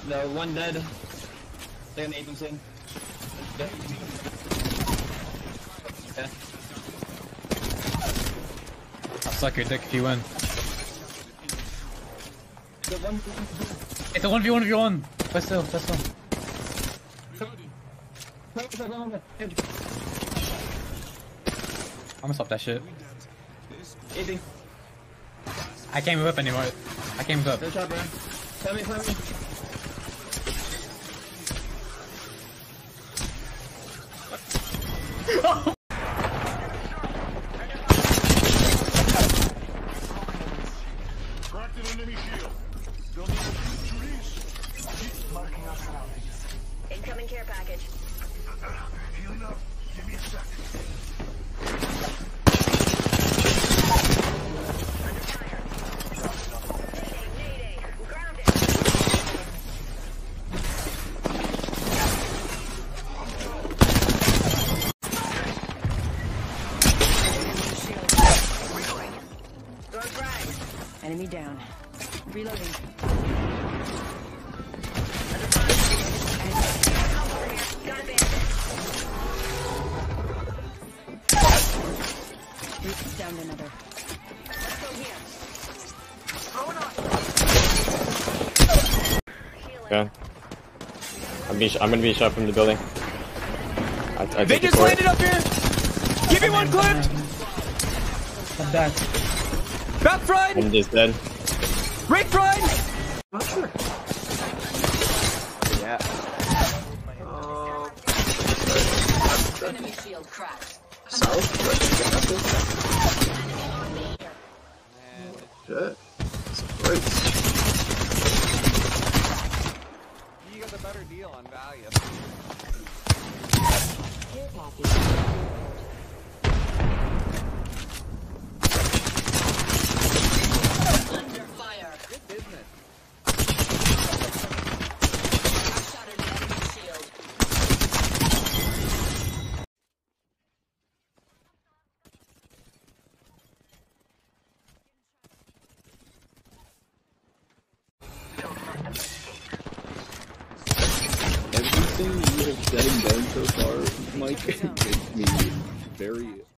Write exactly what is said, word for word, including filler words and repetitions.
The one dead. They're gonna aid them soon. Yeah. Yeah. I'll suck your dick if you win. It's a one v one v one! Press still, press still. I'm gonna stop that shit. Easy. I can't move up anymore. I can't move up. Good job, bro. Tell me, tell me. Incoming care package. Healing up. Give me a sec. Under fire. Nading, nading. Grounded. Throwing frag. Enemy down. Reloading. Down another. Let's go here. Okay. I'm being. I'm gonna be shot from the building. I, I They just landed up here. Give me one clip. I'm dead. Back front. I'm just dead. Right front. Not sure. Yeah. Oh. Enemy shield cracked. South? Shit. Surprise. You got a better deal on value. Here, Poppy. Under fire. Good business. Shattered the enemy shield. Everything you have said and done so far, Mike, makes me very